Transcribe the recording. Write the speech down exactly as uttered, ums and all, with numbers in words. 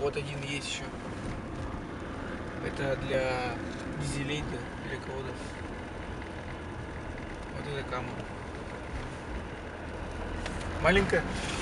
вот один есть еще. Это для дизелей, для кого-то. Вот эта камера. Маленькая.